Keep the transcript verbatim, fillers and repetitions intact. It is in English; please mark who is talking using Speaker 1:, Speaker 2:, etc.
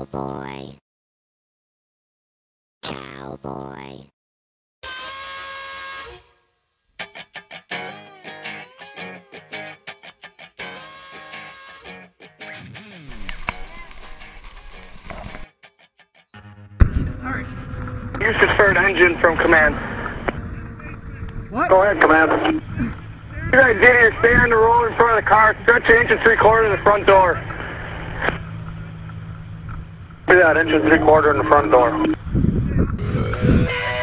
Speaker 1: Cowboy. Cowboy.
Speaker 2: Alright.
Speaker 3: Houston third engine from command.
Speaker 2: What?
Speaker 3: Go ahead, command. You guys did here, stay on the road in front of the car, stretch an inch and three quarter in the front door. See that, inch and three quarter in the front door.